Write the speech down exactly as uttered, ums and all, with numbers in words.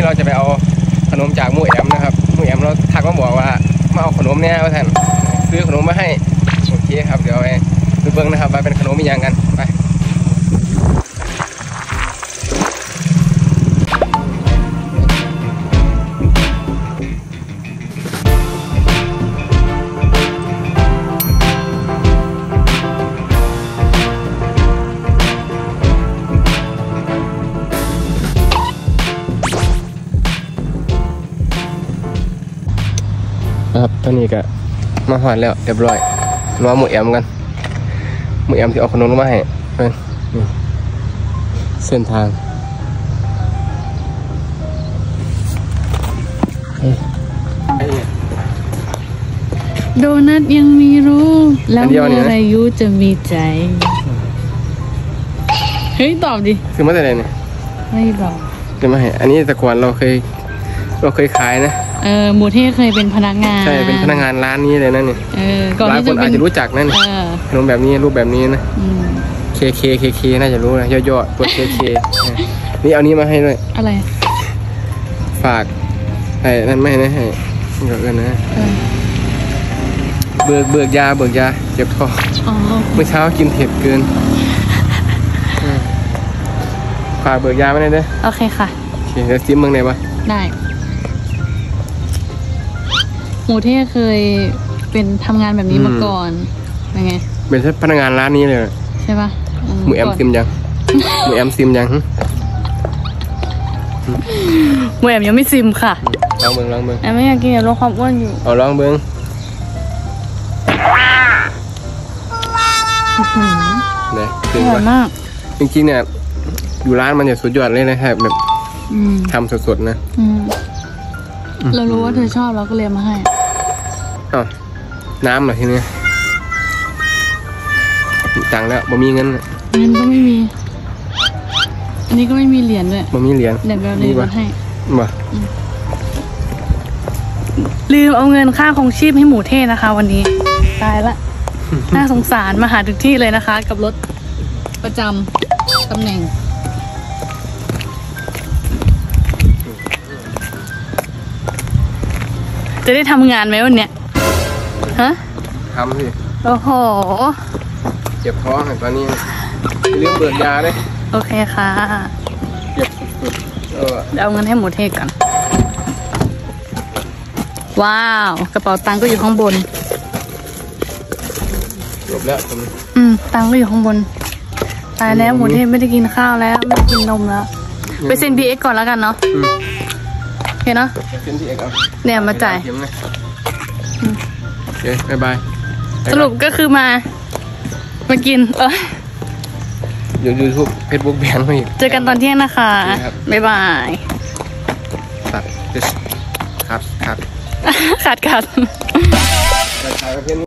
เราจะไปเอาขนมจากหมู่แอมนะครับหมู่แอมเราทักมาบอกว่ามาเอาขนมเนี่ยว่าท่านซื้อขนมมาให้โอเคครับเดี๋ยวไปดูเบิ้งนะครับว่าเป็นขนมมีอย่างกันไปครับตอนนี้ก็มาหอดแล้วเรียบร้อยรอหมูแอมกันหมูแอมที่เอาขนมมาให้เป็นเส้นทางโดนัทยังมีรู้แล้วเมื่อไรยุจะมีใจเฮ้ยตอบดิคือมาแต่ไหนเนี่ยไม่บอกจะมาให้อันนี้แต่ก่อนเราเคยเราเคยขายนะเออหมูเทศเคยเป็นพนักงานใช่เป็นพนักงานร้านนี้เลยนะนี่เออก่อนที่จะเป็นอาจจะรู้จักนั่นขนมแบบนี้รูปแบบนี้นะเคเคเคเคน่าจะรู้นะย่อๆตัวเคเคนี่เอานี้มาให้ด้วยอะไรฝากไอ้นั่นไม่ให้ให้เกินนะเบิกเบิกยาเบิกยาเจ็บคอเมื่อเช้ากินเผ็ดเกินฝากเบิกยาไม่ได้เด้อโอเคค่ะโอเคเดี๋ยวซิมเมืองไหนวะได้หมูเทศเคยเป็นทำงานแบบนี้มาก่อนยังไงเป็นพนักงานร้านนี้เลยใช่ปะหมูแอมซิมยังหมูแอมซิมยังหมูแอมยังไม่ซิมค่ะลองเบิ้งลองเบิ้งแอมไม่อยากกินลดความอ้วนอยู่เอาลองเบิ้งเนี่ยอร่อยมากจริงๆเนี่ยอยู่ร้านมันจะสุดยอดเลยนะครับแบบทำสดๆนะเรารู้ว่าเธอชอบเราก็เลยมาให้อ้าวน้ำเหรอทีนี้ตังแล้วบ่มีเงินเงินก็ไม่มีอันนี้ก็ไม่มีเหรียญด้วยบ่มีเหรียญเดี๋ยวเราเลยมาให้บ่ลืมเอาเงินค่าคงชีพให้หมูเทศนะคะวันนี้ตายละน่าสงสารมาหาถึงที่เลยนะคะกับรถประจำตำแหน่งจะได้ทำงานไหมวันเนี้ยฮะทำสิโอ้โหเจ็บท้องตอนนี้เรื่องเบิกยาเลยโอเคค่ะเจ็บสุดๆเออเดี๋ยวเอาเงินให้หมูเทศก่อนว้าวกระเป๋าตังค์ก็อยู่ข้างบนจบแล้วอืมตังค์ก็อยู่ข้างบนตายแล้วหมูเทศไม่ได้กินข้าวแล้วไม่ได้กินนมแล้วไปเซ็น บี เอ็กซ์ ก่อนแล้วกันเนาะโอเคเนาะเนี่ยมาจ่ายโอเคบายบายสรุปก็คือมามากินเอออยู่ยูทูบเฟซบุ๊กแบนมาอีกเจอกันตอนเที่ยงนะคะบ๊ายบายตัดคัดคัดคัดคัด